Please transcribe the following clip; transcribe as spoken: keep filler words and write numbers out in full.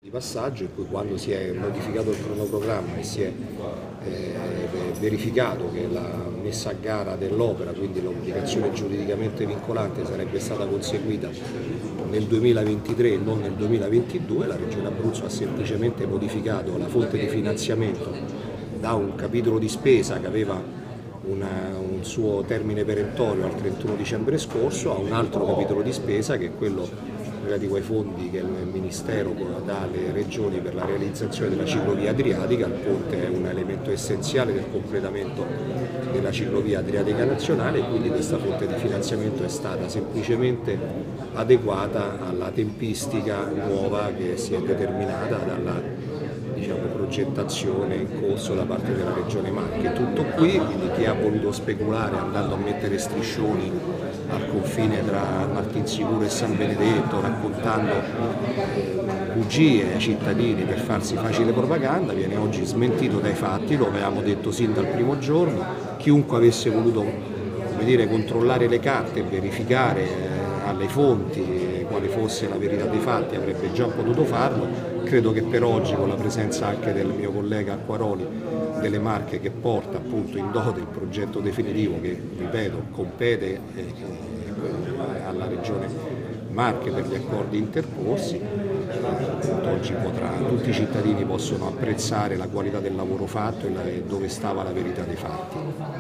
di passaggio in cui, quando si è modificato il cronoprogramma e si è eh, verificato che la messa a gara dell'opera, quindi l'obbligazione giuridicamente vincolante, sarebbe stata conseguita nel duemilaventitré e non nel duemilaventidue, la Regione Abruzzo ha semplicemente modificato la fonte di finanziamento da un capitolo di spesa che aveva una, un suo termine perentorio al trentuno dicembre scorso a un altro capitolo di spesa, che è quello relativo ai fondi che il Ministero dà alle regioni per la realizzazione della ciclovia adriatica. Il ponte è un elemento essenziale del completamento della ciclovia adriatica nazionale, e quindi questa fonte di finanziamento è stata semplicemente adeguata alla tempistica nuova che si è determinata dalla, diciamo, progettazione in corso da parte della Regione Marche. Tutto qui, quindi chi ha voluto speculare andando a mettere striscioni al confine tra Martinsicuro e San Benedetto, raccontando bugie ai cittadini per farsi facile propaganda, viene oggi smentito dai fatti. Lo avevamo detto sin dal primo giorno. Chiunque avesse voluto, come dire, controllare le carte e verificare eh, alle fonti eh, quale fosse la verità dei fatti avrebbe già potuto farlo. Credo che per oggi, con la presenza anche del mio collega Acquaroli delle Marche, che porta appunto in dote il progetto definitivo che, ripeto, compete eh, alla Regione Marche per gli accordi intercorsi, eh, oggi potrà, tutti i cittadini possono apprezzare la qualità del lavoro fatto e, la, e dove stava la verità dei fatti.